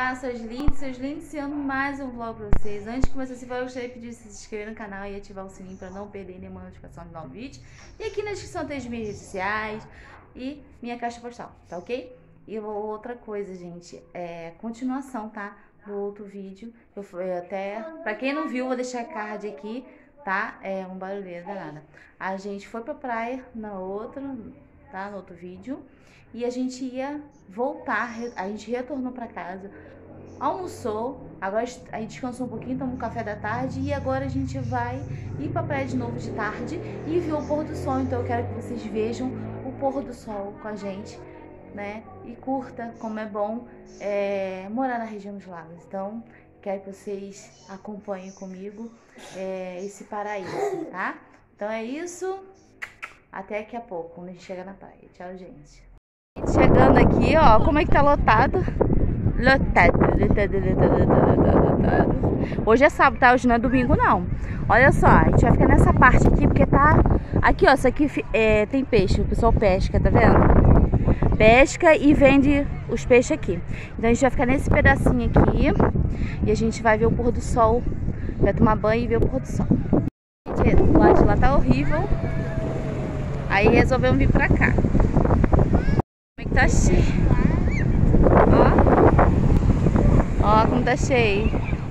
Olá, seus lindos, iniciando mais um vlog pra vocês. Antes de começar esse vlog, eu gostaria de pedir se inscrever no canal e ativar o sininho para não perder nenhuma notificação de novos vídeos. E aqui na descrição tem as minhas redes sociais e minha caixa postal, tá ok? E outra coisa, gente, continuação, tá? Do outro vídeo. Pra quem não viu, vou deixar card aqui, tá? É um barulheiro danada. A gente foi pra praia na outra, tá? No outro vídeo. E a gente ia voltar, a gente retornou pra casa, almoçou, agora a gente descansou um pouquinho, tomou um café da tarde e agora a gente vai ir pra praia de novo de tarde e ver o pôr do sol. Então eu quero que vocês vejam o pôr do sol com a gente, né? E curta como é bom morar na região dos lagos. Então quero que vocês acompanhem comigo esse paraíso, tá? Então é isso, até daqui a pouco, quando a gente chegar na praia. Tchau, gente. Chegando aqui, ó, como é que tá lotado. Lotado. Hoje é sábado, tá? Hoje não é domingo, não. Olha só, a gente vai ficar nessa parte aqui, porque tá... Aqui, ó, isso aqui tem peixe, o pessoal pesca, tá vendo? Pesca e vende os peixes aqui. Então a gente vai ficar nesse pedacinho aqui e a gente vai ver o pôr do sol. Vai tomar banho e ver o pôr do sol. Gente, o lado de lá tá horrível. Aí resolvemos vir pra cá. Tá cheio. Ó como tá cheio.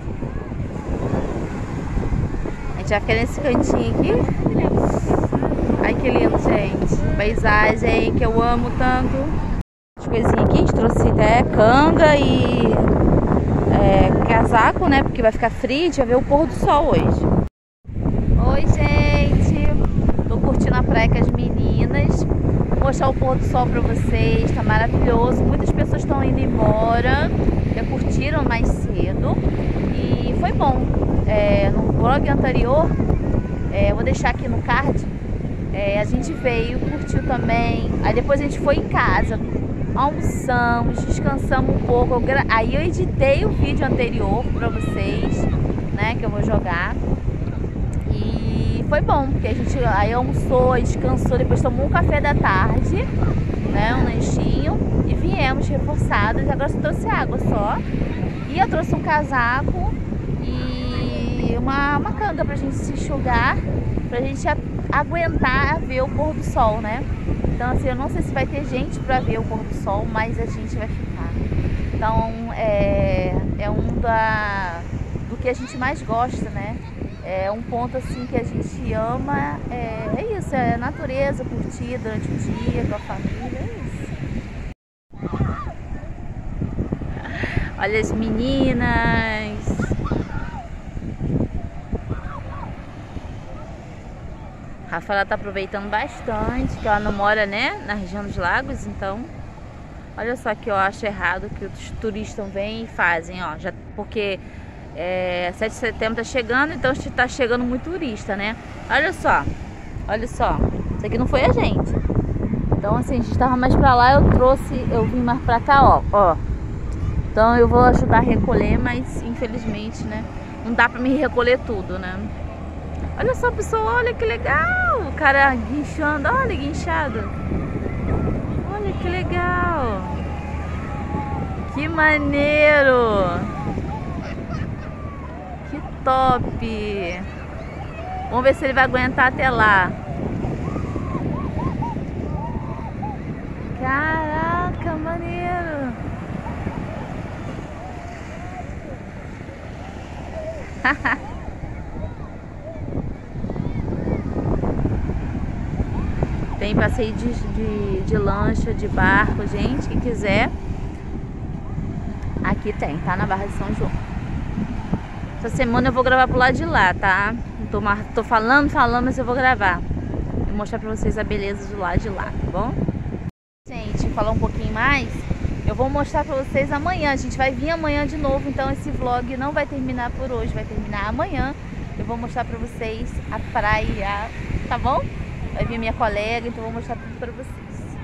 A gente vai ficar nesse cantinho aqui. Ai, que lindo, gente. Paisagem que eu amo tanto. As coisinhas aqui, a gente trouxe canga e casaco, né? Porque vai ficar frio. A gente vai ver o pôr do sol hoje. Oi, gente. Tô curtindo a praia com as meninas. Vou mostrar o pôr do sol pra vocês, tá maravilhoso. Muitas pessoas estão indo embora, já curtiram mais cedo e foi bom. No vlog anterior, vou deixar aqui no card, a gente veio, curtiu também. Aí depois a gente foi em casa, almoçamos, descansamos um pouco. Aí eu editei o vídeo anterior pra vocês, né, que eu vou jogar. E foi bom, porque a gente aí almoçou, descansou, depois tomou um café da tarde, né, um lanchinho, e viemos reforçadas. Agora só trouxe água só. E eu trouxe um casaco e uma canga pra gente se enxugar, pra gente aguentar ver o pôr do sol, né? Então assim, eu não sei se vai ter gente pra ver o pôr do sol, mas a gente vai ficar. Então do que a gente mais gosta, né? É um ponto assim que a gente ama, isso, é a natureza, curtir durante o dia com a família, é isso. Olha as meninas. A Rafaela tá aproveitando bastante, que ela não mora, né, na região dos lagos, então... Olha só que eu acho errado que os turistas vêm e fazem, ó, já, porque... 7 de setembro tá chegando, então tá chegando muito turista, né? Olha só, isso aqui não foi a gente. Então assim, a gente tava mais pra lá, eu vim mais pra cá, ó. Então eu vou ajudar a recolher, mas infelizmente, né, não dá pra me recolher tudo, né? Olha só, pessoal, olha que legal, o cara guinchando, olha, guinchado. Olha que legal. Que maneiro. Top! Vamos ver se ele vai aguentar até lá. Caraca, maneiro! Tem passeio de lancha, de barco, gente, quem quiser. Aqui tem, tá? Na Barra de São João. Essa semana eu vou gravar pro lado de lá, tá? Tô falando, mas eu vou gravar. Vou mostrar pra vocês a beleza do lado de lá, tá bom? Gente, falar um pouquinho mais, eu vou mostrar pra vocês amanhã. A gente vai vir amanhã de novo, então esse vlog não vai terminar por hoje, vai terminar amanhã. Eu vou mostrar pra vocês a praia, tá bom? Vai vir minha colega, então eu vou mostrar tudo pra vocês.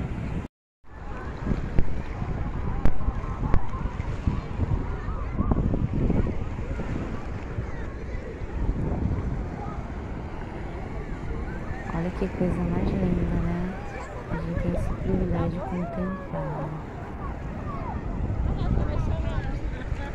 Olha que coisa mais linda, né? A gente tem esse privilégio de contemplar.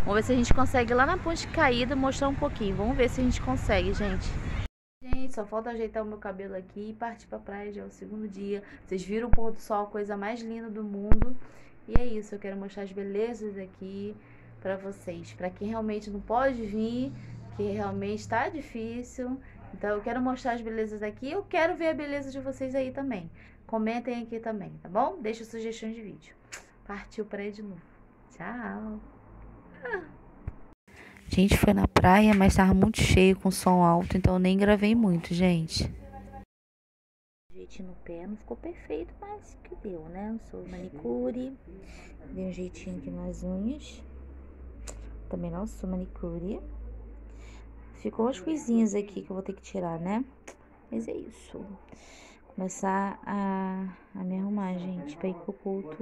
Vamos ver se a gente consegue lá na ponte caída mostrar um pouquinho. Vamos ver se a gente consegue, gente. Gente, só falta ajeitar o meu cabelo aqui e partir pra praia. Já é o segundo dia. Vocês viram o pôr do sol, a coisa mais linda do mundo. E é isso, eu quero mostrar as belezas aqui pra vocês. Pra quem realmente não pode vir, que realmente tá difícil. Então eu quero mostrar as belezas aqui. Eu quero ver a beleza de vocês aí também. Comentem aqui também, tá bom? Deixa sugestões de vídeo. Partiu praia de novo. Tchau. A gente foi na praia, mas tava muito cheio com som alto, então eu nem gravei muito, gente. Jeitinho no pé, não ficou perfeito, mas que deu, né? Eu sou manicure, dei um jeitinho aqui nas unhas. Também não sou manicure. Ficou umas coisinhas aqui que eu vou ter que tirar, né? Mas é isso. Começar a me arrumar, gente, pra ir pro culto.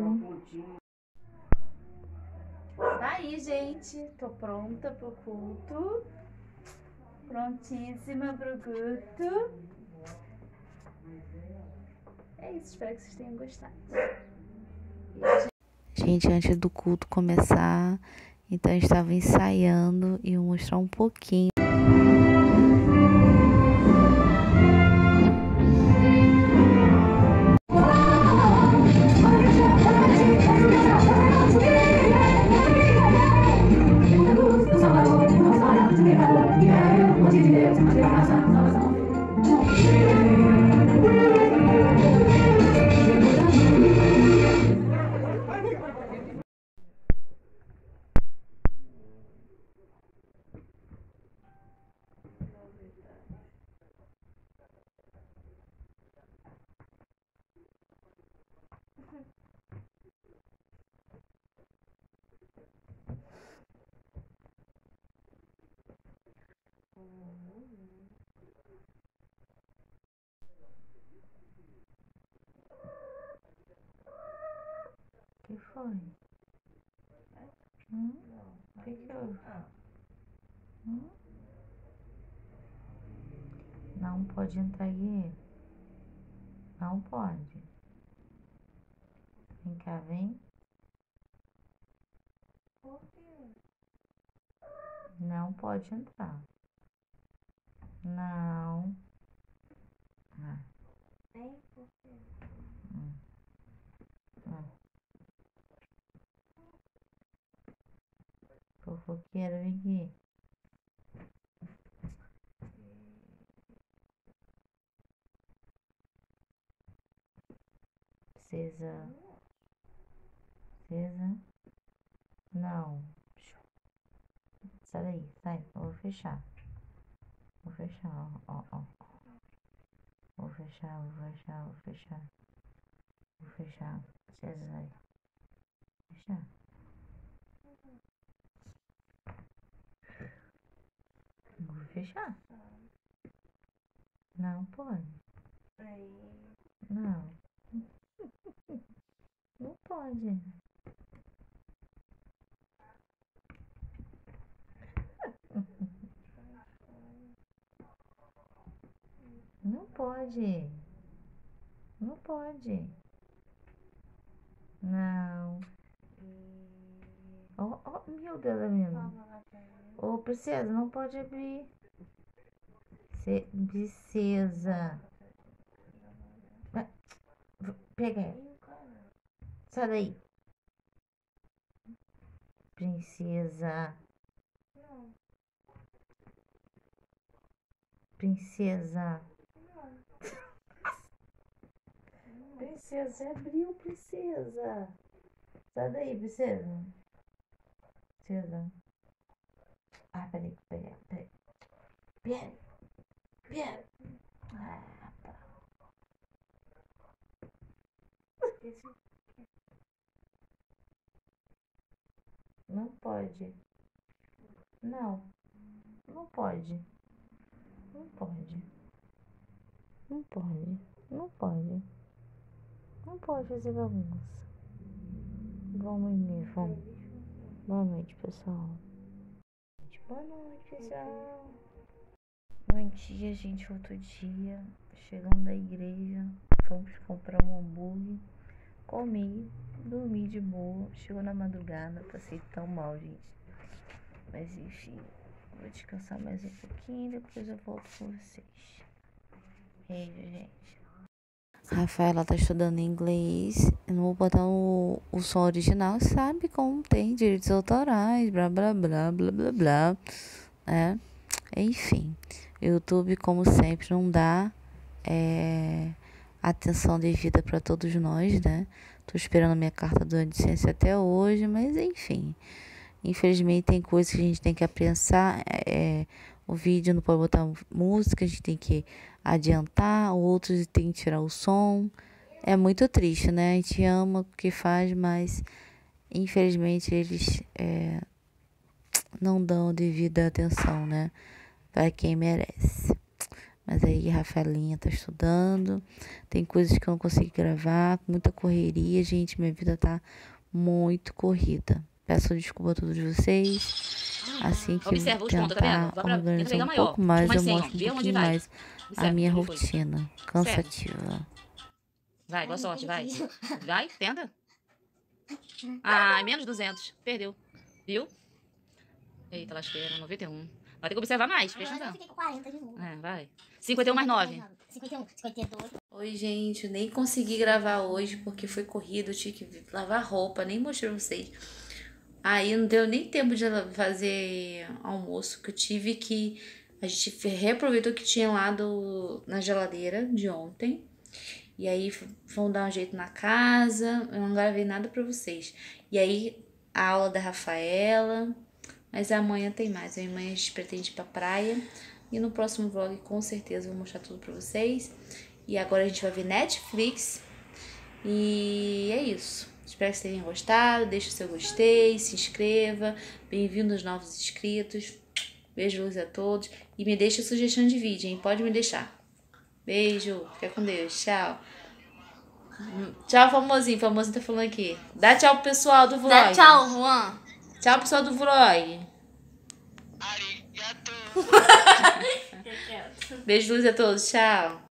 Tá aí, gente. Tô pronta pro culto. Prontíssima pro culto. É isso, espero que vocês tenham gostado. Gente, antes do culto começar, então eu estava ensaiando e vou mostrar um pouquinho. Que foi? Que houve? Não pode entrar aí. Não pode. Vem cá, vem. Não pode entrar. Não. Ah. Ah. Fofoqueira, vem aqui. Precisa. Precisa. Não. Sai daí, sai. Eu vou fechar. Vou fechar, ó. Vou fechar. Vou fechar. Precisa sair. Fechar. Vou fechar. Não pode. Não. Não pode. Não pode. Não pode. Não. Meu Deus, amigo. Ô, princesa, não pode abrir. Princesa. Pega. Sai daí. Princesa. Princesa. Princesa, abriu, princesa. Sai daí, princesa. Princesa. Ah, peraí. Peraí. Ah, tá. Não pode. Não. Não pode. Não pode. Não pode. Não pode. Não pode fazer bagunça. Vamos. Boa noite, pessoal. Boa noite, pessoal. Bom dia, gente. Outro dia. Chegando da igreja. Fomos comprar um hambúrguer. Comi. Dormi de boa. Chegou na madrugada. Passei tão mal, gente. Mas enfim, vou descansar mais um pouquinho, depois eu volto com vocês. Beijo, gente. Rafaela tá estudando inglês. Eu não vou botar o som original, sabe como tem direitos autorais, blá blá blá blá blá blá. Enfim, YouTube, como sempre, não dá atenção devida para todos nós, né? Tô esperando a minha carta do AdSense até hoje, mas enfim. Infelizmente tem coisas que a gente tem que aprensar. O vídeo não pode botar música, a gente tem que adiantar, outros tem que tirar o som. É muito triste, né? A gente ama o que faz, mas infelizmente eles não dão devida atenção, né? Para quem merece. Mas aí a Rafaelinha tá estudando. Tem coisas que eu não consigo gravar, muita correria, gente. Minha vida tá muito corrida. Peço desculpa a todos vocês. Assim que Observa eu os pontos, tá vendo? tentar Vai pra organizar pegar um maior. pouco mais, Mais eu 100, ó. mostro um Vê onde pouquinho vai. mais a Observa, minha onde foi. rotina cansativa. Vai, boa sorte, vai. Vai, tenta. Ah, menos 200. Perdeu. Viu? Eita, lasqueira, 91. Vai ter que observar mais, presta Agora eu atenção. fiquei com 40 de novo. Vai. 51 mais 9. 51, 52. Oi, gente, nem consegui gravar hoje porque foi corrido, eu tinha que lavar roupa, nem mostrei pra vocês. Aí não deu nem tempo de fazer almoço, que eu tive que... A gente reaproveitou o que tinha lá na geladeira de ontem. E aí vamos dar um jeito na casa, eu não gravei nada pra vocês. E aí a aula da Rafaela, mas amanhã tem mais. Amanhã a gente pretende ir pra praia. E no próximo vlog com certeza eu vou mostrar tudo pra vocês. E agora a gente vai ver Netflix. E é isso. Espero que vocês tenham gostado. Deixe o seu gostei, se inscreva. Bem-vindos novos inscritos. Beijo, luz a todos. E me deixa sugestão de vídeo, hein? Pode me deixar. Beijo. Fica com Deus. Tchau. Tchau, famosinho. Famosinho tá falando aqui. Dá tchau pro pessoal do vlog. Dá tchau, Juan. Tchau, pessoal do vlog. Arigato. Beijo, luz a todos. Tchau.